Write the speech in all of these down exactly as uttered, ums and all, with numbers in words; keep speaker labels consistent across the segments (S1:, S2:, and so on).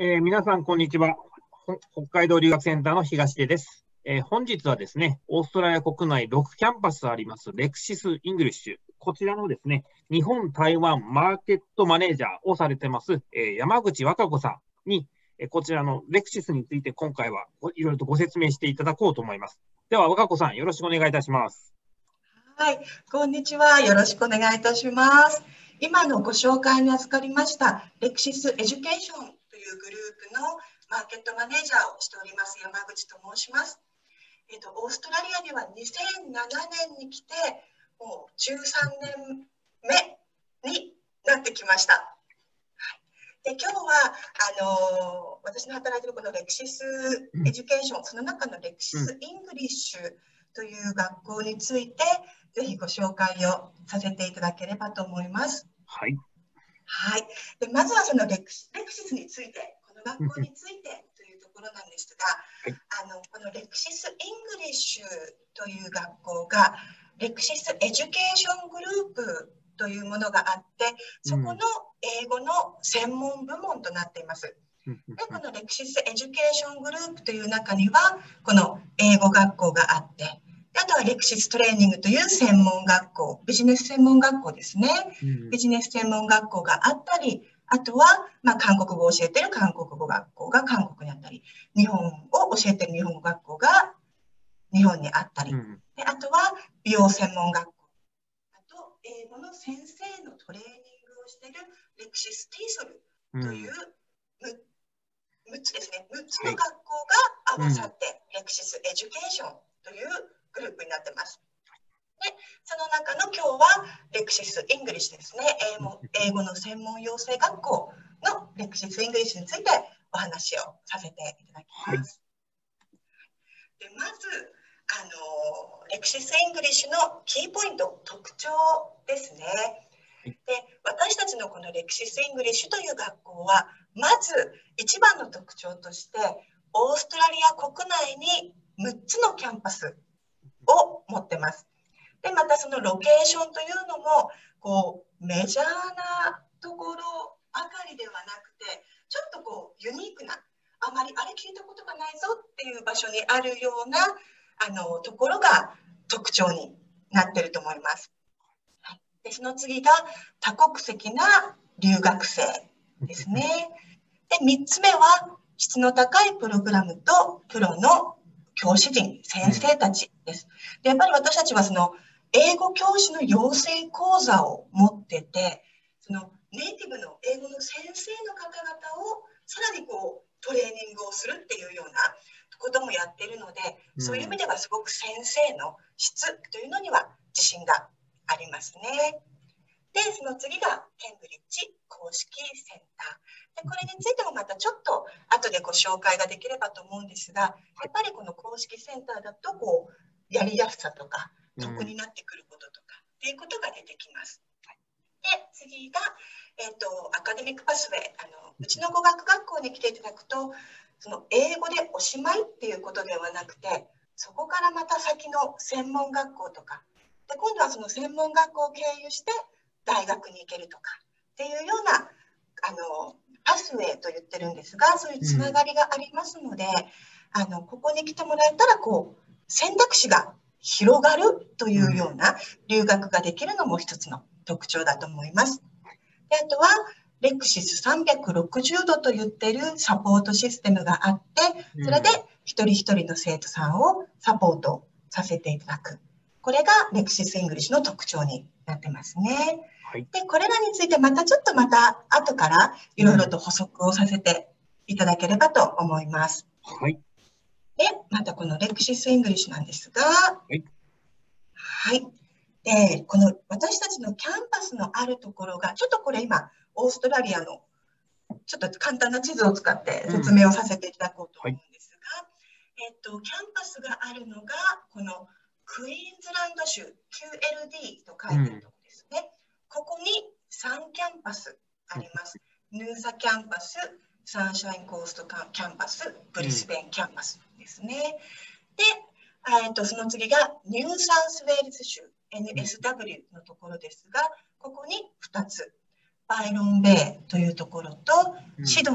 S1: えー皆さん、こんにちは。ほ北海道留学センターの東出です。えー本日はですね、オーストラリア国内ろくキャンパスありますレクシス・イングリッシュ。こちらのですね、日本台湾マーケットマネージャーをされてます、えー山口和歌子さんに、えーこちらのレクシスについて今回はいろいろとご説明していただこうと思います。では、和歌子さん、よろしくお願いいたします。
S2: はい、こんにちは。よろしくお願いいたします。今のご紹介に預かりましたレクシスエデュケーションというグループのマーケットマネージャーをしております山口と申します。えっと、オーストラリアではにせんななねんに来てもうじゅうさんねんめになってきました。で今日はあの私の働いているこのレクシスエデュケーション、その中のレクシスイングリッシュという学校について、ぜひご紹介をさせていただければと思います。
S1: はい。
S2: はい。でまずはそのレクシ、レクシスについて、この学校についてというところなんですが、はい、あのこのレクシスイングリッシュという学校がレクシスエデュケーショングループというものがあって、そこの英語の専門部門となっています。でこのレクシスエデュケーショングループという中にはこの英語学校があって、あとはレクシストレーニングという専門学校、ビジネス専門学校ですね、ビジネス専門学校があったり、あとはまあ韓国語を教えている韓国語学校が韓国にあったり、日本を教えている日本語学校が日本にあったり、であとは美容専門学校、あと英語の先生のトレーニングをしているレクシスティーソルというむっつですね、むっつの学校が合わさって、レクシスエデュケーションというグループになっています。で、その中の今日はレクシスイングリッシュですね、英語、英語の専門養成学校のレクシスイングリッシュについてお話をさせていただきます。はい、でまずあの、レクシスイングリッシュのキーポイント、特徴ですね。で私たちのこのレクシスイングリッシュという学校は、まず一番の特徴として、オーストラリア国内にむっつのキャンパスを持ってます。でまたそのロケーションというのもこうメジャーなところばかりではなくて、ちょっとこうユニークな、あまりあれ聞いたことがないぞっていう場所にあるようなあのところが特徴になっていると思います。でその次が多国籍な留学生ですね。でみっつめは質の高いプログラムとプロの教師陣、先生たちです。でやっぱり私たちはその英語教師の養成講座を持ってて、そのネイティブの英語の先生の方々をさらにこうトレーニングをするっていうようなこともやっているので、そういう意味ではすごく先生の質というのには自信がありますね。で、その次がケンブリッジ公式センター。で、これについてもまたちょっと後でご紹介ができればと思うんですが、やっぱりこの公式センターだとこうやりやすさとか得になってくることとかっていうことが出てきます。で、次が、えーと、アカデミックパスウェイ。あのうちの語学学校に来ていただくと、その英語でおしまいっていうことではなくて、そこからまた先の専門学校とか、で今度はその専門学校を経由して大学に行けるとかっていうようなあのパスウェイと言ってるんですが、そういうつながりがありますので、うん、あのここに来てもらえたらこう選択肢が広がるというような留学ができるのも一つの特徴だと思います。であとはレクシスさんびゃくろくじゅうどと言っているサポートシステムがあって、それで一人一人の生徒さんをサポートさせていただく。これがレクシスイングリッシュの特徴になってますね。はい、でこれらについてまたちょっとまた後からいろいろと補足をさせていただければと思います。
S1: はい。
S2: でまたこのレクシスイングリッシュなんですが、はい。はい、でこの私たちのキャンパスのあるところが、ちょっとこれ今オーストラリアのちょっと簡単な地図を使って説明をさせていただこうと思うんですが、うんはい、えっとキャンパスがあるのがこのクイーンズランド州 キューエルディー と書いてるところですね。うん、ここにさんキャンパスあります。ヌーサキャンパス、サンシャインコーストキャンパス、ブリスベンキャンパスですね。で、えっとその次がニューサウスウェールズ州 エヌエスダブリュー のところですが、ここにふたつ。バイロンベイというところと、シドニ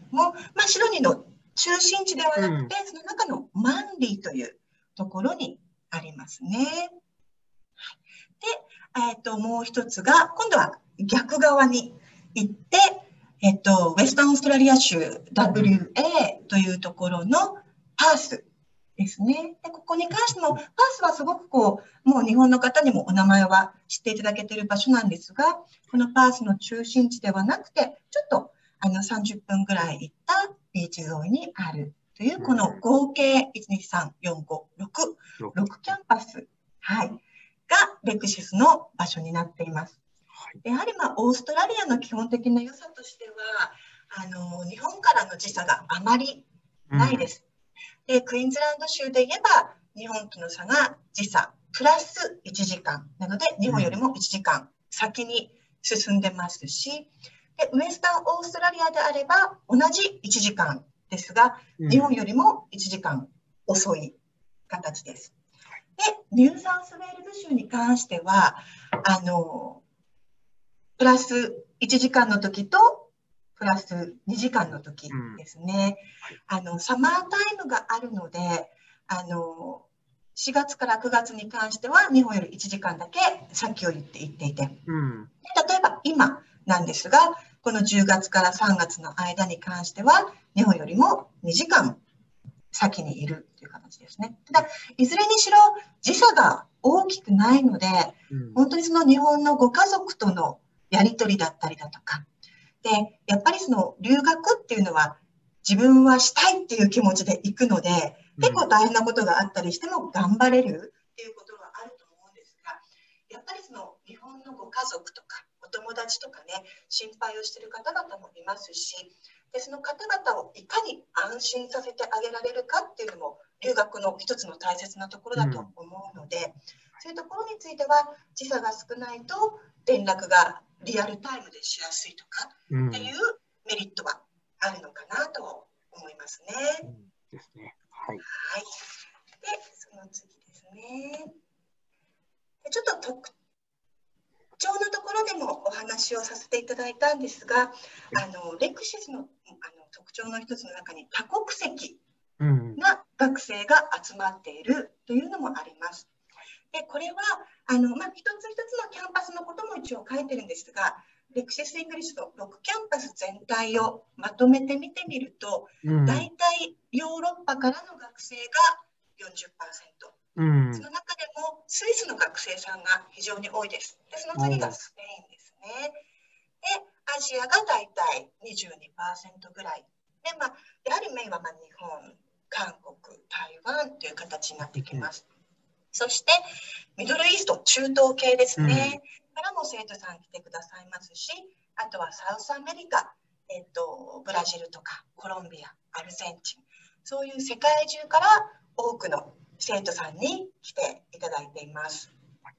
S2: も、まあ、シドニーの中心地ではなくて、
S1: うん、
S2: その中のマンリーというところにありますね。で、えっと、もう一つが、今度は逆側に行って、えっと、ウェスタンオーストラリア州 ダブリューエー というところのパースですね。で、ここに関しても、パースはすごくこう、もう日本の方にもお名前は知っていただけている場所なんですが、このパースの中心地ではなくて、ちょっとあのさんじゅっぷんぐらい行ったビーチ沿いにあるという、この合計いち、に、さん、よん、ご、ろく、ろくキャンパス、はい、がレクシスの場所になっています。やはりまあオーストラリアの基本的な良さとしては、あの日本からの時差があまりないです。うん、でクイーンズランド州で言えば、日本との差が時差プラスいちじかんなので、日本よりもいちじかん先に進んでますし、でウエスタンオーストラリアであれば同じいちじかんですが、日本よりもいちじかん遅い形です。でニューサウスウェールズ州に関しては、あのプラスいちじかんの時とプラスにじかんの時ですね。うん、あのサマータイムがあるので、あのしがつからくがつに関しては日本よりいちじかんだけ先を言って言っていて、うん、例えば今なんですが、このじゅうがつからさんがつの間に関しては日本よりもにじかん先にいるという形ですね。ただいずれにしろ時差が大きくないので、うん、本当にその日本のご家族とのやり取りだったりだとかで、やっぱりその留学っていうのは自分はしたいっていう気持ちで行くので、結構大変なことがあったりしても頑張れるっていうことがあると思うんですが、やっぱりその日本のご家族とかお友達とかね、心配をしている方々もいますし、でその方々をいかに安心させてあげられるかっていうのも留学の一つの大切なところだと思うので、うん、そういうところについては時差が少ないと連絡がリアルタイムでしやすいとかっていうメリットはあるのかなと思いますね。
S1: うん、ですね。はい。
S2: はい。で、その次ですね。でちょっと特徴のところでもお話をさせていただいたんですが、あのレクシスの、あの特徴の一つの中に多国籍な学生が集まっているというのもあります。でこれはあの、まあ、一つ一つのキャンパスのことも一応書いてるんですが、レクシス・イングリッシュのろくキャンパス全体をまとめて見てみると、うん、大体ヨーロッパからの学生が よんじゅっパーセント、うん、その中でもスイスの学生さんが非常に多いです。でその次がスペインですね。でアジアが大体 にじゅうにパーセント ぐらいで、まあ、やはりメインはまあ日本、韓国、台湾という形になってきます。うん、そしてミドルイースト、中東系ですね、うん、からも生徒さん来てくださいますし、あとはサウスアメリカ、えっと、ブラジルとかコロンビア、アルゼンチン、そういう世界中から多くの生徒さんに来ていただいています。はい、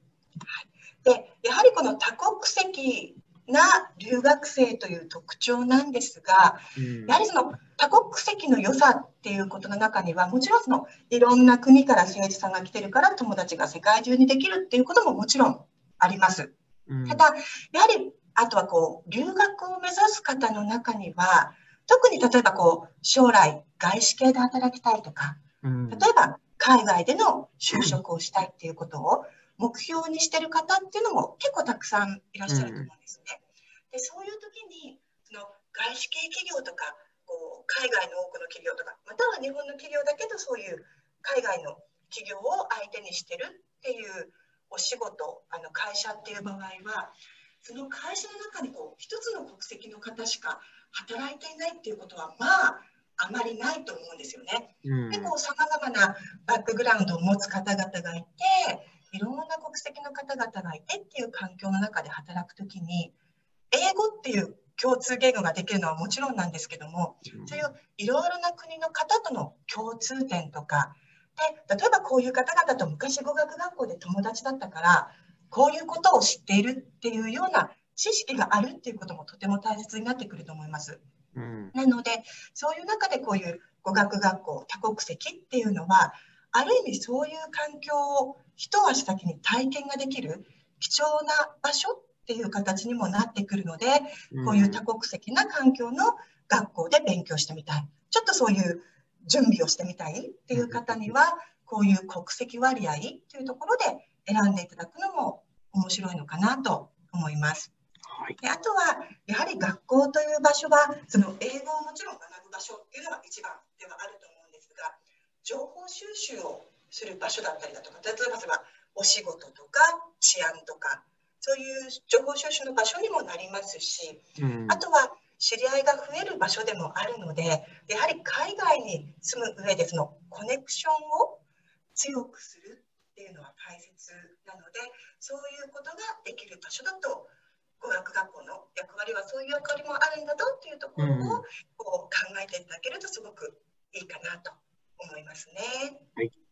S2: でやはりこの多国籍な留学生という特徴なんですが、うん、やはりその多国籍の良さっていうことの中には、もちろんそのいろんな国から生徒さんが来てるから友達が世界中にできるっていうことももちろんあります。うん、ただやはりあとはこう留学を目指す方の中には、特に例えばこう将来外資系で働きたいとか、うん、例えば海外での就職をしたいっていうことを目標にしてる方っていうのも結構たくさんいらっしゃると思うんですね。うん、でそういう時にその外資系企業とかこう海外の多くの企業とか、または日本の企業だけどそういう海外の企業を相手にしてるっていうお仕事、あの会社っていう場合は、その会社の中にこう一つの国籍の方しか働いていないっていうことはまああまりないと思うんですよね。うん、でこうさまざまなバックグラウンドを持つ方々がいて、いろんな国籍の方々がいてっていう環境の中で働くときに、英語っていう共通言語ができるのはもちろんなんですけども、そういういろいろな国の方との共通点とかで、例えばこういう方々と昔語学学校で友達だったからこういうことを知っているっていうような知識があるっていうこともとても大切になってくると思います。うん、なのでそういう中でこういう語学学校多国籍っていうのは、ある意味そういう環境を一足先に体験ができる貴重な場所っっていう形にもなってくるので、こういう多国籍な環境の学校で勉強してみたい、ちょっとそういう準備をしてみたいっていう方には、こういう国籍割合というところで選んでいただくのも面白いのかなと思います。
S1: はい、
S2: であとはやはり学校という場所はその英語をもちろん学ぶ場所っていうのが一番ではあると思うんですが、情報収集をする場所だったりだとか、例えばそれはお仕事とか治安とかそういう情報収集の場所にもなりますし、
S1: うん、
S2: あとは知り合いが増える場所でもあるので、やはり海外に住む上でそのコネクションを強くするっていうのは大切なので、そういうことができる場所だと語学学校の役割はそういう役割もあるんだぞっていうところをこう考えていただけるとすごくいいかなと思いますね。
S1: はい。